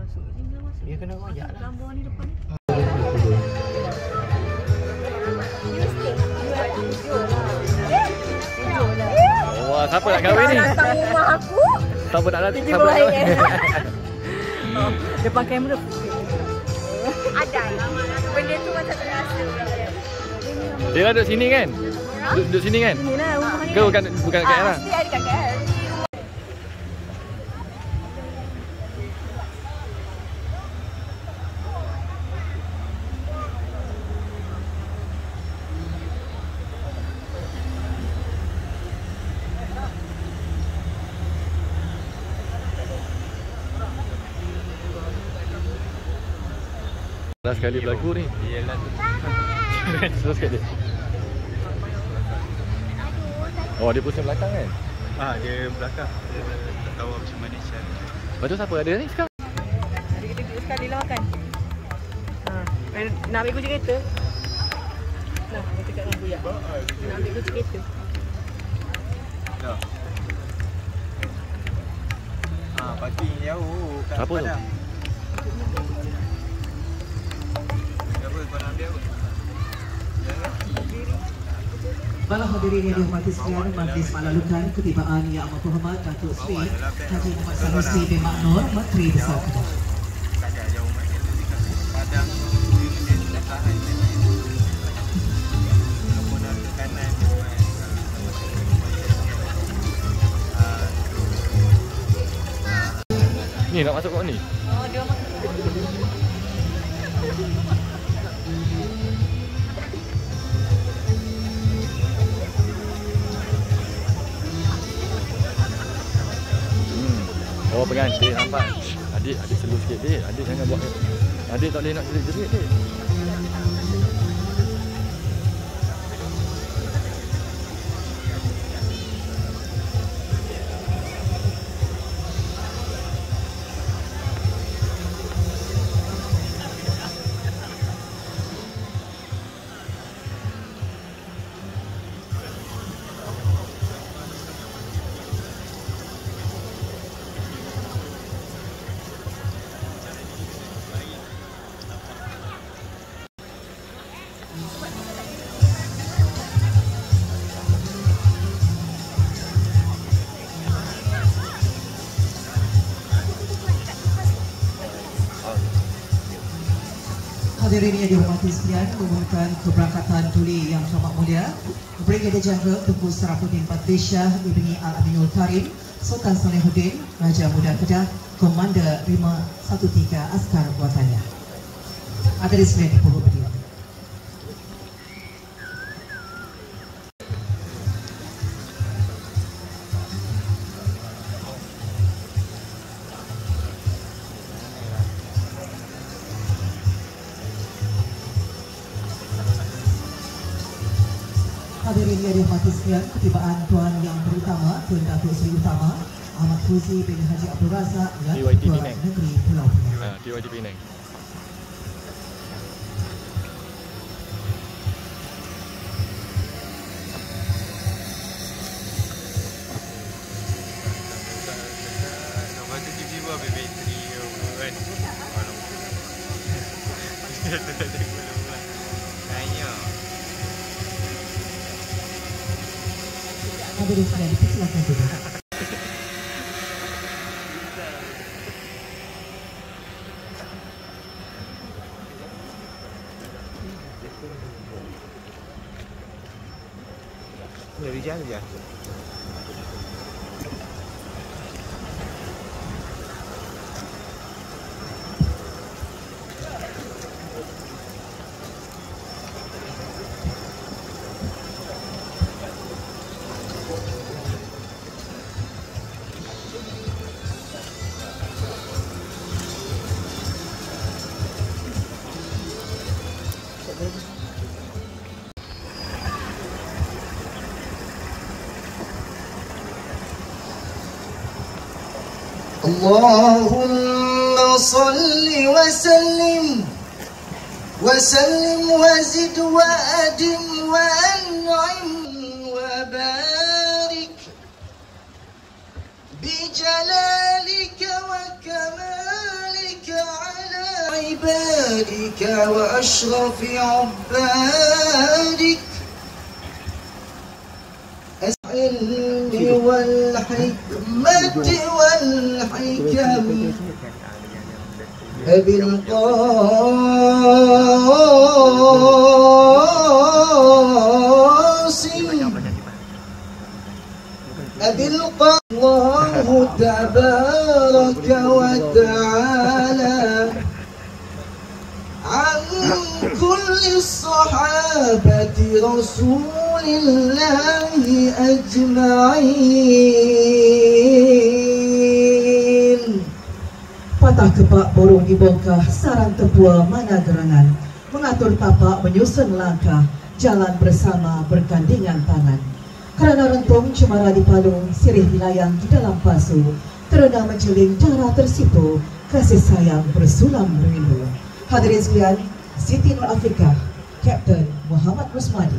masuk. Sini dah masuk. Dia kena royak lah. Gambar ni depan ni. Wah, siapa nak kahwin ni? Datang rumah aku. Siapa nak datang? Siapa nak kahwin? Depan kamera. Ada. Benda tu macam terasa. Dia lah duduk sini kan? Duduk sini kan? Sini lah rumah ni. Ke bukan kat KL lah? Mesti ada kat KL. Last kali berlaku ni. Iyalah tu. Terus sekali. Oh, dia pusing belakang kan? Dia belakang. Dia tak tahu macam mana Malaysia. Lepas tu siapa ada ni sekarang? Jadi kita duduk sekali lah makan. Nak ambil kunci kereta? Nah, aku cakap dengan Buya. Nak ambil kunci kereta. Dah. Parking jauh kat Apa tu? Padang. Apa kau nak ambil apa? Jangan. Para hadirin yang dihormati sekalian, Majlis Malalukan Ketibaan Yang Amat Berhormat Datuk Seri Haji Muhammad Sanusi bin Maknur, Menteri Besar Kedah. Tak ada jauh mana. Padang dia tahan. Walaupun ada kanan Ni nak masuk kat ni? Oh, dia makan. Oh, pengantin nampak. Adik slow sikit dik. Adik jangan buat. Adik tak boleh nak jerit-jerit dik. Hadirin yang dihormati sekalian, mengumumkan keberangkatan tuli yang amat mulia Brigadier Jeneral Tunku Sarafuddin Padishah Ibni Al-Aminul Karim Sultan Salehuddin Raja Muda Kedah Komander 513 Askar Buatannya. Hadirin sekalian dipurut berdiri. Hadirin yang dihormati sekalian, ketibaan Tuan Yang Terutama Tun Datuk Seri Utama Ahmad Fuzi bin Haji Abdul Razak yang TYT Ketua Penang. Negeri Pulau Pinang. TYT Penang. Lepas tu tiba-tiba ambil bateri ke apa kan. Tanya. Hadirin sekalian, dipersilakan duduk. Dari jauh je. اللهم صل وسلم وزد وأدم وأنعم وبارك بجلالك وكمالك عبادك وأشرف عبادك العلم والحكمة والحكم أبي القاسم الله تبارك وتعالى عن كل الصحابة رسول الله أجمعين. Patah kepak borong dibongkah, sarang tepua mana gerangan, mengatur tapak menyusun langkah, jalan bersama bergandingan tangan. Kerana rentung cemara di palung, sirih dilayang di dalam pasu, terendah menjeling darah tersipu, kasih sayang bersulam rindu. Hadirin sekalian, Siti Nur Afrika, Kapten Muhammad Rusmadi.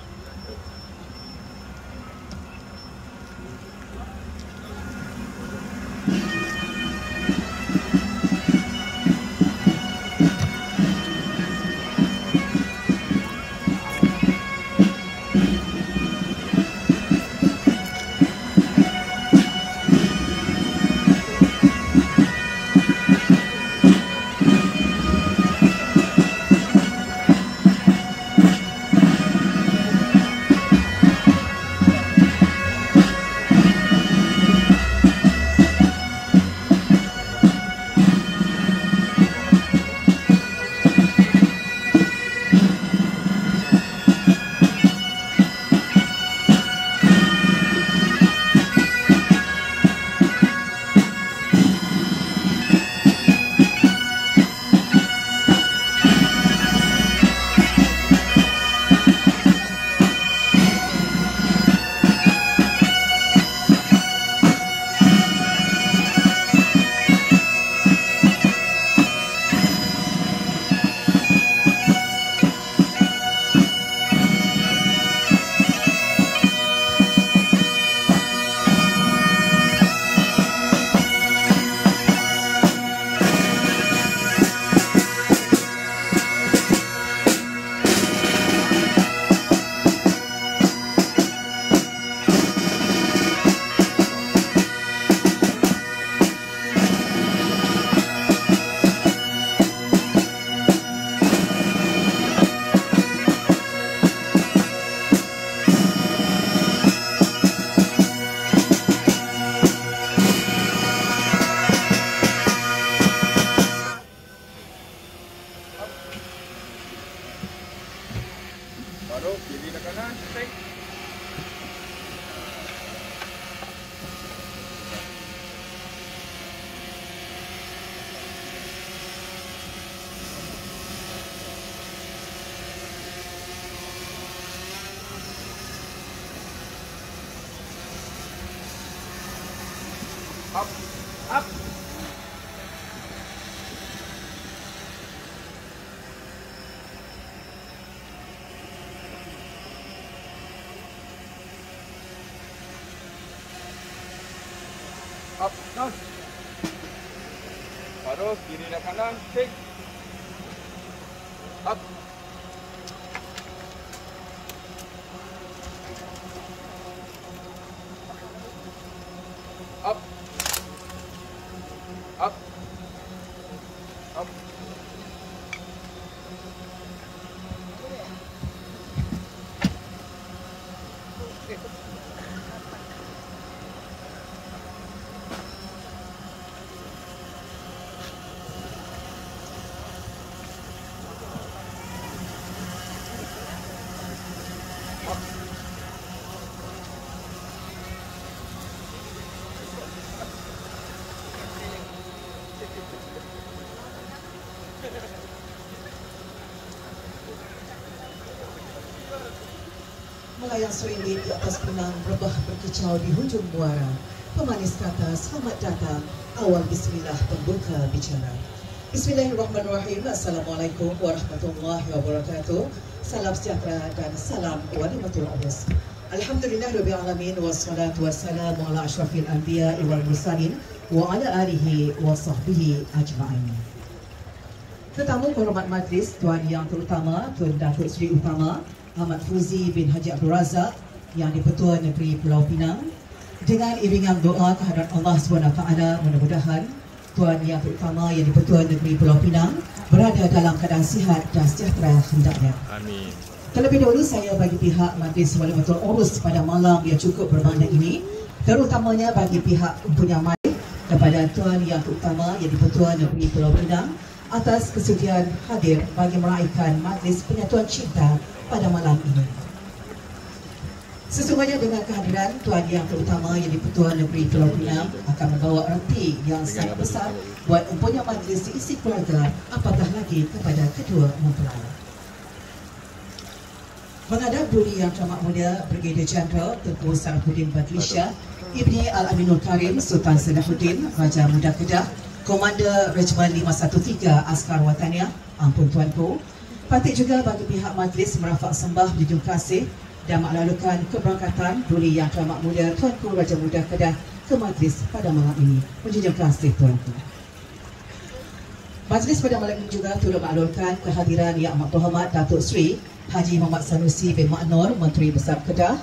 Baru kiri dan kanan, straight. Up, up. Up, down. Baru kiri dan kanan, straight. Up. Up. Up. Up. Melayang serindit di atas penang, rebah berkicau di hujung muara. Pemanis kata, selamat datang, awal bismillah pembuka bicara. Bismillahirrahmanirrahim. Assalamualaikum warahmatullahi wabarakatuh. Salam sejahtera dan salam wanimatul abis. Alhamdulillahirabbil alamin wassalatu wassalamu ala asyrafil anbiya wal mursalin wa ala alihi wa sahbihi ajma'in. Tetamu kehormat majlis Tuan Yang Terutama Tun Datuk Seri Utama Ahmad Fuzi bin Haji Abdul Razak Yang di-Pertua Negeri Pulau Pinang, dengan iringan doa kehadrat Allah SWT, mudah-mudahan Tuan Yang Terutama yang di-Pertua Negeri Pulau Pinang berada dalam keadaan sihat dan sejahtera hendaknya. Amin. Terlebih dahulu saya bagi pihak Majlis Wali Matul Urus pada malam yang cukup bermakna ini, terutamanya bagi pihak Empunya Mari kepada Tuan Yang Terutama yang di-Pertua Negeri Pulau Pinang atas kesediaan hadir bagi meraihkan Majlis Penyatuan Cinta pada malam ini. Sesungguhnya dengan kehadiran Tuan Yang Terutama yang di-Pertua Negeri Pulau Pinang akan membawa erti yang sangat besar buat empunya majlis diisi keluarga, apatah lagi kepada kedua mempelai. Menghadap Duli Yang Teramat Mulia Brigadier Jeneral Tengku Sarafuddin Badlisha Ibni Al-Aminul Karim Sultan Salahuddin Raja Muda Kedah, Komander Regimen 513 Askar Wataniah, ampun tuanku. Patut juga bagi pihak majlis merafak sembah junjung kasih dan maklalukan keberangkatan Duli Yang Teramat Mulia Tuanku Raja Muda Kedah ke majlis pada malam ini. Menjunjung kasih tuanku. Majlis pada malam ini juga turut maklulkan kehadiran Yang Amat Berhormat Datuk Seri Haji Muhammad Sanusi bin Ma'nur, Menteri Besar Kedah.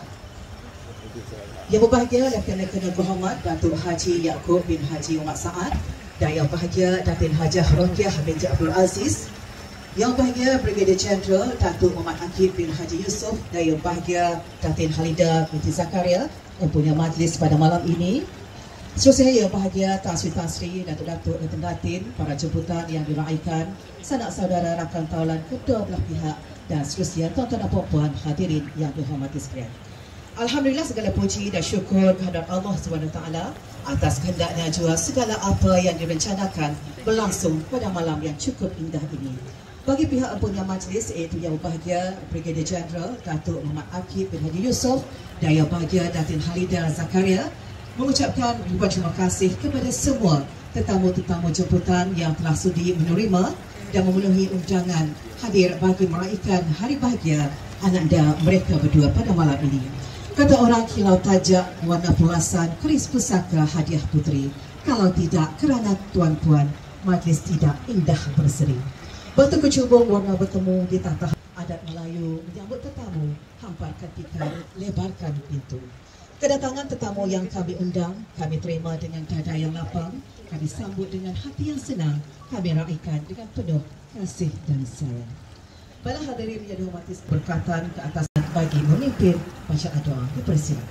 Yang berbahagia Lieutenant Berhormat Datuk Haji Yaakob bin Haji Umar Saad, dan yang bahagia Datin Hajah Rokiah binti Abdul Aziz. Yang bahagia Brigadier Jeneral Datuk Muhammad Akib bin Haji Yusof, dan yang bahagia Datin Halida binti Zakaria yang punya majlis pada malam ini. Seterusnya yang bahagia Tan Sri Tan Sri, Datuk-Datuk dan Datin, para jemputan yang diraikan, sanak saudara rakan taulan kedua belah pihak, dan seterusnya tuan-tuan dan puan-puan hadirin yang dihormati sekalian. Alhamdulillah, segala puji dan syukur kehadrat Allah SWT atas kehendaknya jua segala apa yang direncanakan berlangsung pada malam yang cukup indah ini. Bagi pihak empunya majlis, iaitu yang berbahagia Brigadier Jeneral Datuk Muhammad Akib bin Haji Yusof dan yang bahagia Datin Halida Zakaria, mengucapkan ribuan terima kasih kepada semua tetamu-tetamu jemputan yang telah sudi menerima dan memenuhi undangan hadir bagi meraihkan hari bahagia ananda mereka berdua pada malam ini. Kata orang, kilau tajak, warna pulasan, keris pusaka hadiah puteri. Kalau tidak kerana tuan-puan, majlis tidak indah berseri. Batu kecubung warna bertemu di tata adat Melayu menyambut tetamu, hamparkan tikar, lebarkan pintu. Kedatangan tetamu yang kami undang, kami terima dengan dada yang lapang, kami sambut dengan hati yang senang, kami raikan dengan penuh kasih dan sayang. Para hadirin yang dihormati, berkatan ke atas bagi memimpin bacaan doa, dipersilakan.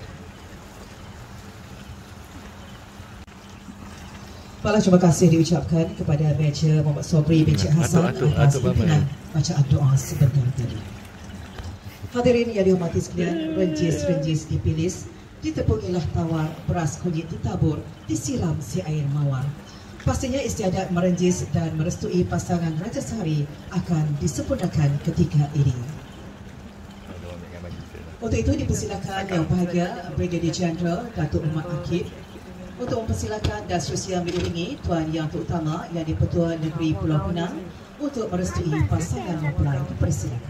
Para terima kasih diucapkan kepada Meja Muhammad Sobri bin Cik Hassan atas pimpinan bacaan doa sebentar tadi. Hadirin yang dihormati sekalian, renjis-renjis dipilis, ditepungilah tawar, beras kunyit ditabur, disiram si air mawar. Pastinya istiadat merenjis dan merestui pasangan Raja Sehari akan disempurnakan ketika ini. Untuk itu dipersilakan yang bahagia Brigadier Jeneral Datuk Muhammad Akib untuk mempersilakan dan seterusnya mengiringi Tuan Yang Terutama yang di-Pertua Negeri Pulau Pinang untuk merestui pasangan mempelai. Dipersilakan.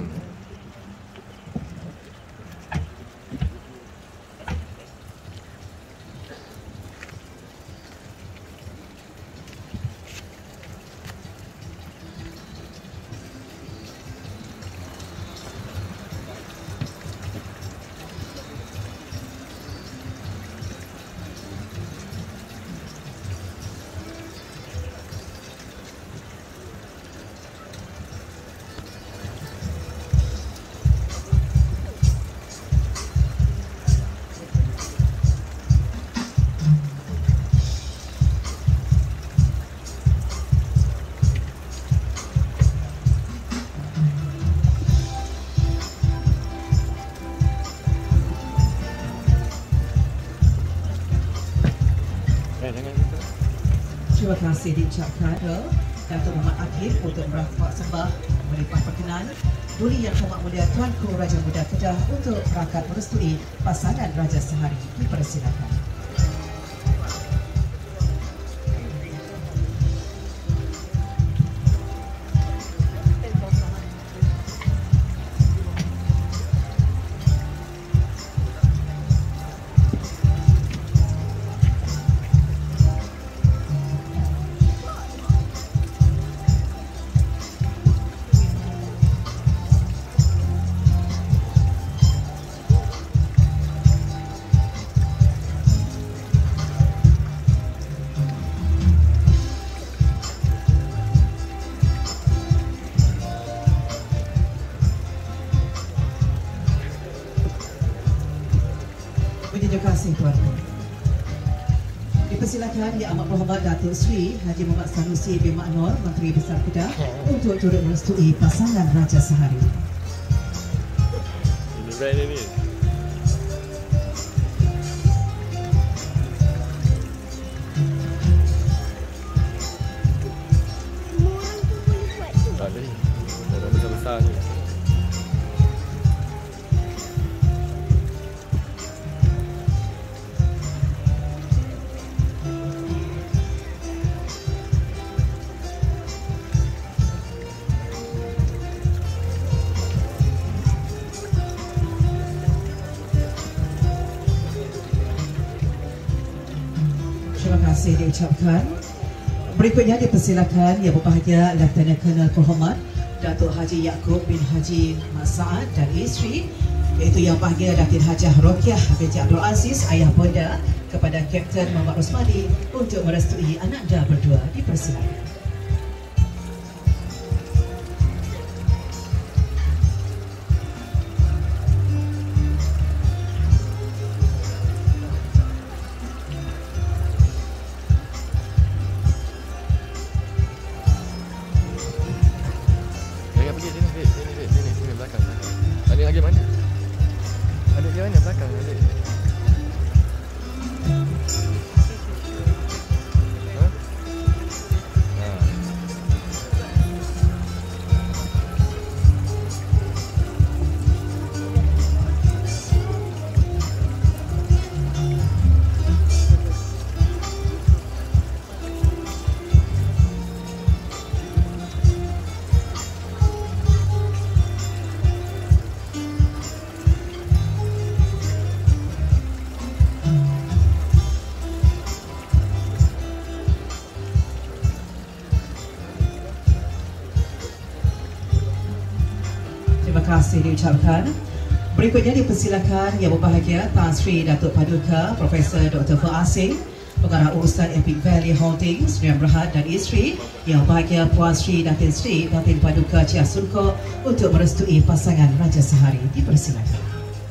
Terima kasih diucapkan Datuk Muhammad Akib untuk merafak sembah melimpah perkenan Duli Yang Teramat Mulia Tuanku Raja Muda Kedah untuk berangkat merestui pasangan Raja Sehari. Dipersilakan. persilakan Yang Amat Berhormat Datuk Seri Haji Muhammad Sanusi bin Maknor, Menteri Besar Kedah, untuk turut merestui pasangan Raja Sehari. Ini brand ni. Tak ada ni. Dah besar-besar ni. Terima kasih diucapkan. Berikutnya dipersilakan Yang Berbahagia Lieutenant Colonel Berhormat Datuk Haji Yaakob bin Haji Mat Saad dan isteri, iaitu Yang Berbahagia Datin Hajah Rokiah binti Abdul Aziz, ayah bonda kepada Kapten Muhammad Rosmadi untuk merestui anak anda berdua. Dipersilakan. Sini belakang. Adik lagi mana? Adik dia mana belakang adik? Ha? Ha. Terima kasih diucapkan. Berikutnya dipersilakan Yang Berbahagia Tan Sri Datuk Paduka Profesor Dr. Asing, Pengarah Urusan Epic Valley Holdings, Sdn Bhd dan isteri, Yang Berbahagia Puan Sri Datin Sri Datin Paduka Chia Sunko untuk merestui pasangan Raja Sehari. Dipersilakan.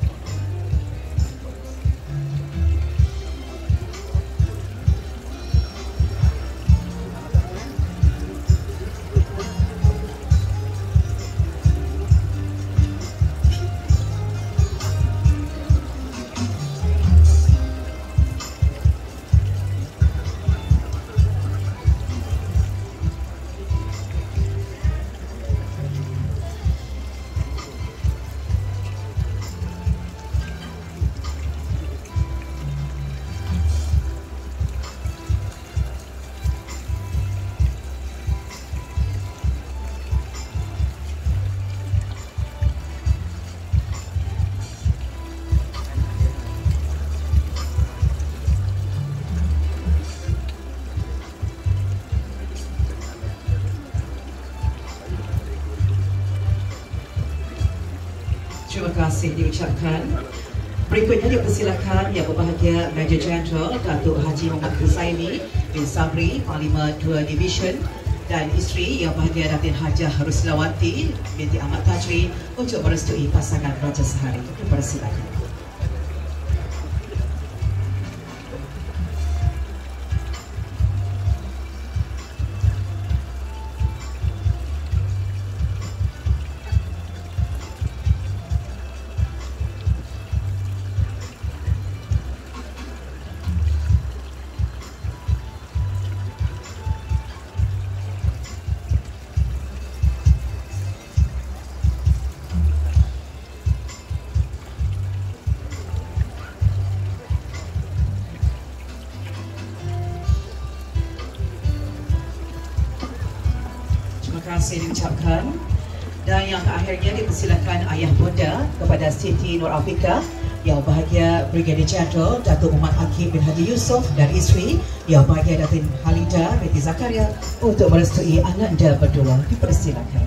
Terima kasih diucapkan. Berikutnya dipersilakan Yang Berbahagia Major General Datuk Haji Muhammad Huzaimi bin Sabri, Panglima 2 Division, dan isteri Yang Berbahagia Datin Hajah Ruslawati binti Ahmad Tajri untuk merestui pasangan Raja Sehari. Dipersilakan. Terima kasih diucapkan. Dan yang terakhirnya dipersilakan ayah bonda kepada Siti Nur Afika, Yang Berbahagia Brigadier General Datuk Muhammad Akib bin Haji Yusof dan isteri Yang Berbahagia Datin Halida binti Zakaria untuk merestui anak anda berdua. Dipersilakan.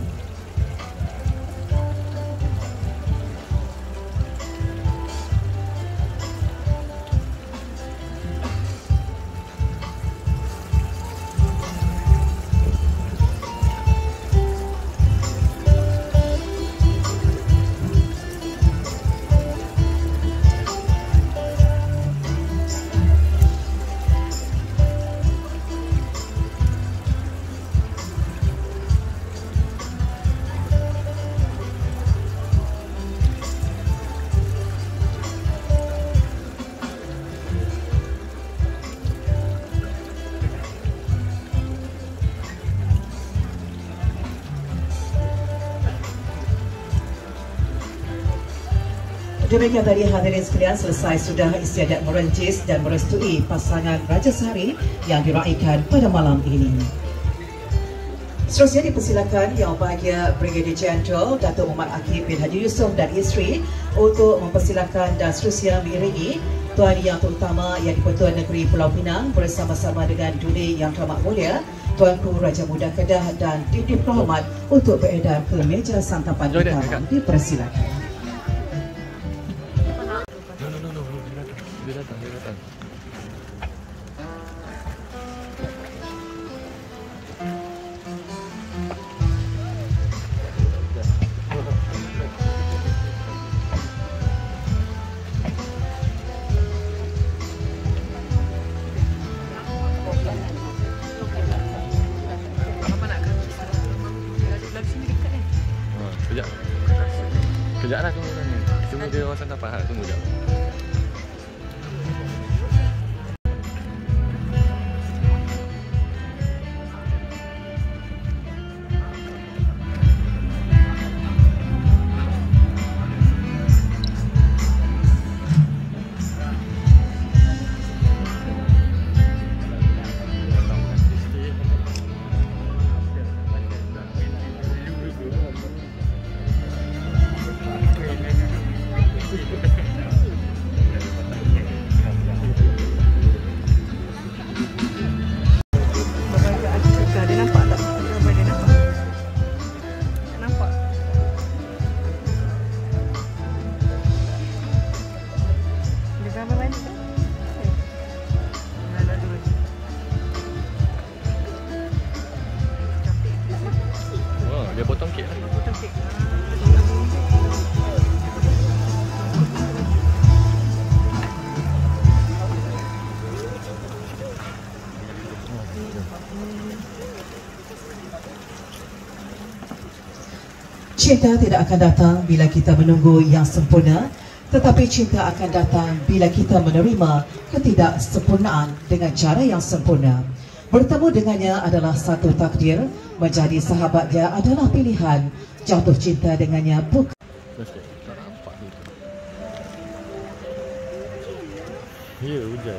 Demikian tadi hadirin sekalian, selesai sudah istiadat merencis dan merestui pasangan Raja Sehari yang diraikan pada malam ini. Seterusnya dipersilakan Yang Bahagia Brigadier Jeneral Datuk Muhammad Akib bin Haji Yusof dan isteri untuk mempersilakan dan seterusnya mengiringi Tuan Yang Terutama Yang di-Pertuan Negeri Pulau Pinang bersama-sama dengan Duli Yang Teramat Mulia Tuanku Raja Muda Kedah dan Titip Rahmat untuk beredar ke meja santapan utama. Dipersilakan. Dia datang. Kejap lah tunggu ni. Tunggu dia orang santapan hal, tunggu jap. Dia potong kek lah. Potong kek. Cinta tidak akan datang bila kita menunggu yang sempurna, tetapi cinta akan datang bila kita menerima ketidaksempurnaan dengan cara yang sempurna. Bertemu dengannya adalah satu takdir, menjadi sahabatnya adalah pilihan, jatuh cinta dengannya bukan. Ya, hujan.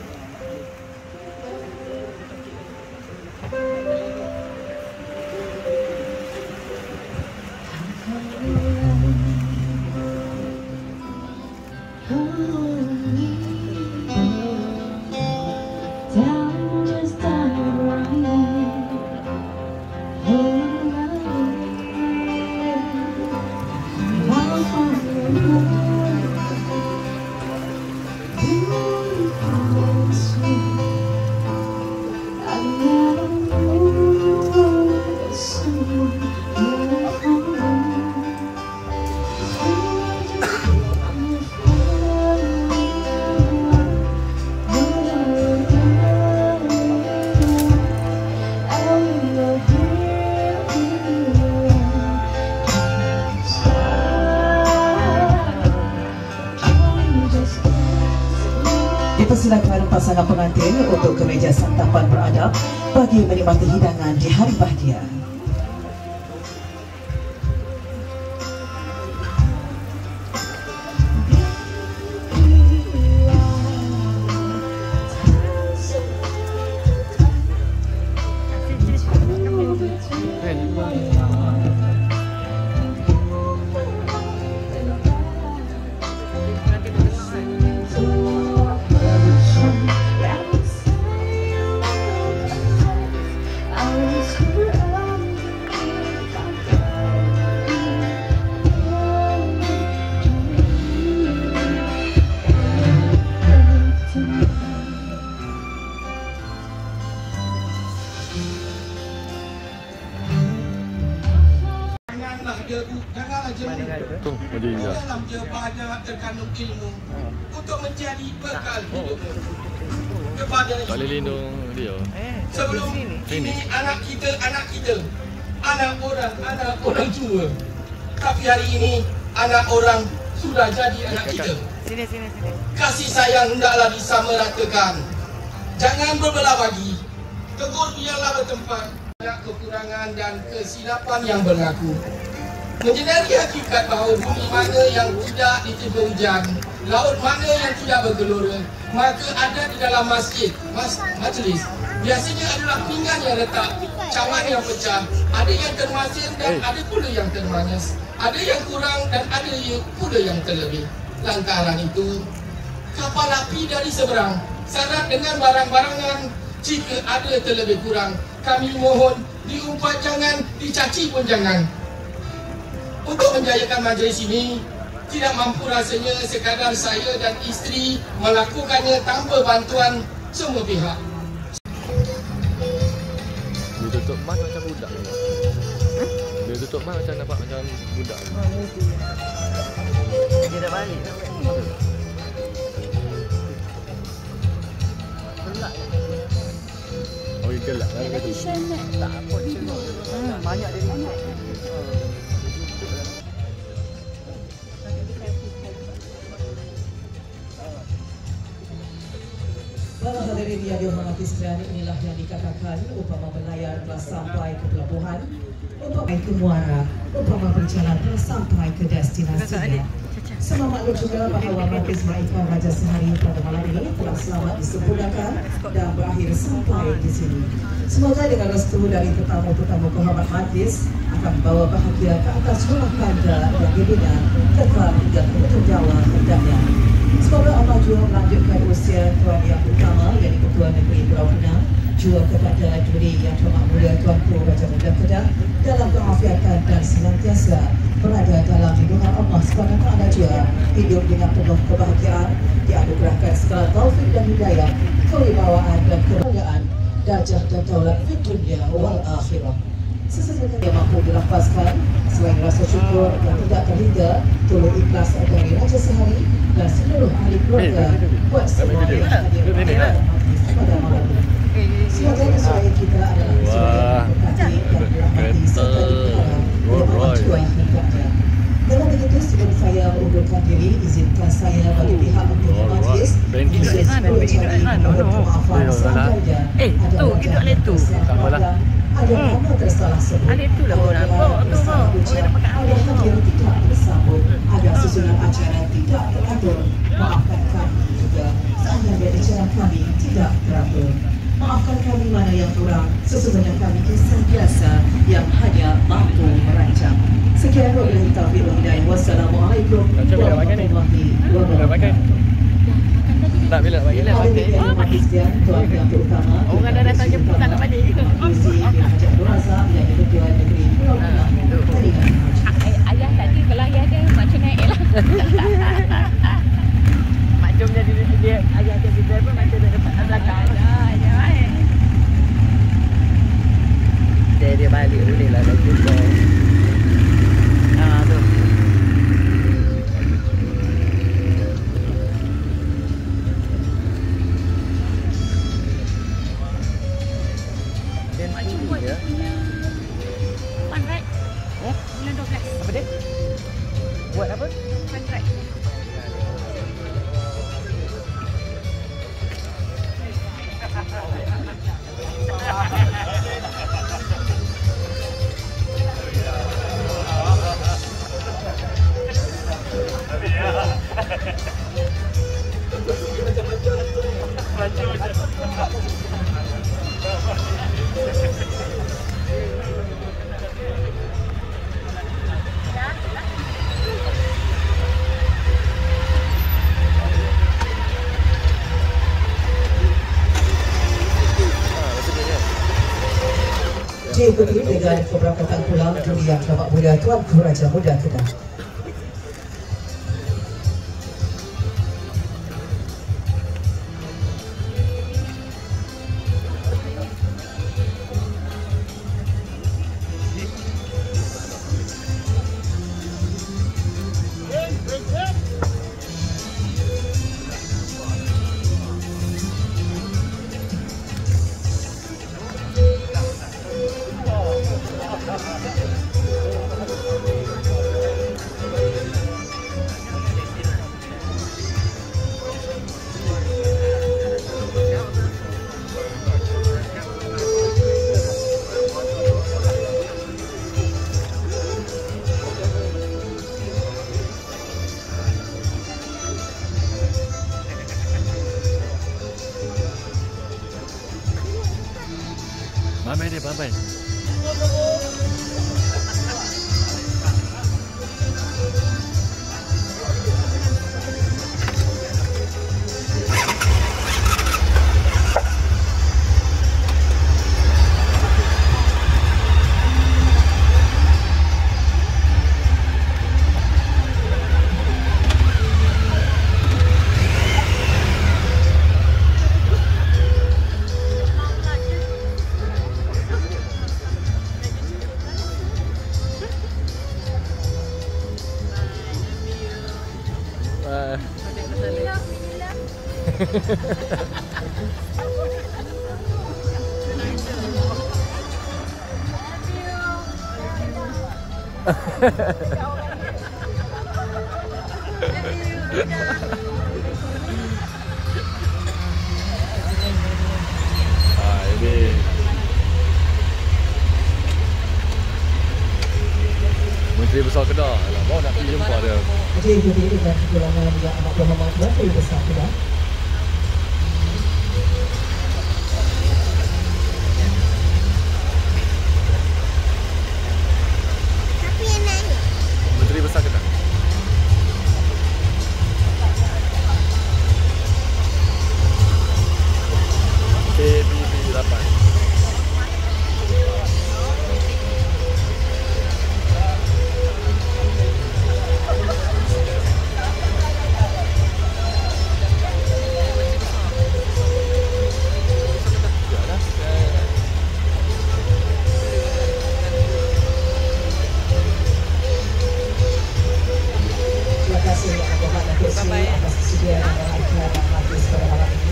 Dipersilakan pasangan pengantin untuk ke meja santapan beradab bagi menikmati hidangan di hari bahagia. Janganlah tu, jadi ya. Dalam dia banyak terkandung ilmu untuk menjadi bekal hidup kepada Boleh lindung dia. sebelum ini anak kita, anak orang tua. Tapi hari ini anak orang sudah jadi anak kita. Sini. Kasih sayang hendaklah disamaratakan. Jangan berbelah bagi. Tegur biarlah bertempat. Banyak kekurangan dan kesilapan yang berlaku. Menyedari hakikat bahawa bumi mana yang tidak ditimpa hujan, laut mana yang tidak bergelora, maka ada di dalam masjid, majlis, biasanya adalah pinggan yang retak, cawan yang pecah, ada yang termasin dan ada pula yang termanis, ada yang kurang dan ada pula yang terlebih. Lantaran itu, kapal api dari seberang syarat dengan barang-barangan. Jika ada terlebih kurang, kami mohon diumpat jangan, dicaci pun jangan. Untuk menjayakan majlis ini, tidak mampu rasanya sekadar saya dan isteri melakukannya tanpa bantuan semua pihak. Dia tutup mas macam budak. Dia tutup mas macam nampak macam budak. Dia dah balik. Oh, gelap lah kata. Tak apa cuma. Banyak dia ni. Para hadirin yang dihormati sekalian, inilah yang dikatakan umpama berlayar telah sampai ke pelabuhan, umpama ke muara, umpama berjalan telah sampai ke destinasinya. Semua maklum juga bahawa majlis meraikan Raja Sehari pada malam ini telah selamat disempurnakan dan berakhir sampai di sini. Semoga dengan restu dari tetamu-tetamu kehormat majlis akan membawa bahagia ke atas rumah tangga yang dibina kekal hingga ke hujung nyawa hendaknya. Semoga Allah juga melanjutkan usia Tuan Yang Utama, yakni Ketua Negeri Pulau Pinang, juga kepada Duli Yang Terhormat Mulia Tuanku Raja Muda Kedah dalam keafiatan dan senantiasa berada dalam lindungan Allah SWT juga, hidup dengan penuh kebahagiaan, dianugerahkan segala taufik dan hidayah, kewibawaan dan kebanggaan, darjah dan daulat di dunia wal akhirah. Sesuatu yang mampu dilafazkan selain rasa syukur yang tidak terhingga, tulus ikhlas dari Raja Sehari dan seluruh ahli keluarga buat semua yang hadir pada malam ini. Semoga kesuai kita adalah kesuai berkati dan dirahmati serta dipelihara oleh Allah Tuhan hendaknya. Dengan begitu, sebelum saya mengundurkan diri, izinkan saya bagi pihak untuk majlis khusus mencari mohon kemaafan seandainya ada wajah ada nama tersalah sebut, ada orang bersambut ucap, ada hadir tidak bersambut, ada susunan acara tidak teratur. Maafkan kami juga seandainya acara kami tidak teratur. Maafkan kami mana yang kurang, sesungguhnya kami insan biasa yang hanya mampu merancang. Sekian wabillahi taufiq wal hidayah. Wassalamualaikum warahmatullahi wabarakatuh. Tak bila bagi lah bagi. Orang dah datang jemput tak nak balik. Ayah tadi kalau ayah dia macam naik lah. Macam dia ayah dia driver macam dia depan belakang. Dia balik boleh lah dah jumpa. Tu. Macam buat dia punya fun ride. Bulan 12. Apa dia? Buat apa? Fun ride. Diikuti dengan keberangkatan pulang Duli Yang Terhormat Mulia Tuanku Raja Muda Kedah. Mamai dia, mamai. Ini Menteri Besar Kedah. Alah, mau nak pergi jumpa dia. Jadi berdiri dengan kepulangan yang amat berhormat Menteri Besar Kedah. Menteri Besar Kedah. KBB 8. Terima kasih kepada Datuk Seri atas kesediaan dan iklan yang majlis pada malam ini.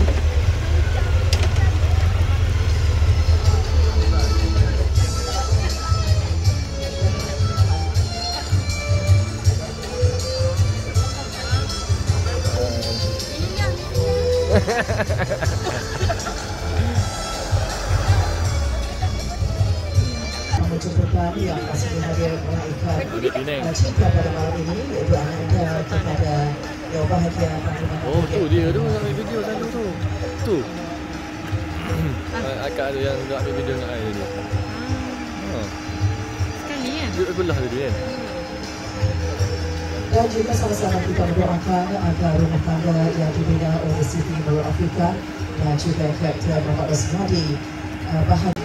Menjemputkan yang masih hadir menaikkan cinta pada malam ini, iaitu anda kepada yang bahagia pandangan. Oh, tu dia tu nak ambil video sana tu. Tu. Akak ada yang nak ambil video dengan saya ni. Sekali kan? Dia belah tadi kan. Dan juga sama-sama kita mendoakan agar rumah tangga yang dibina oleh Siti Nurul Afrika dan juga Kapten Muhammad Rosmadi bahagia.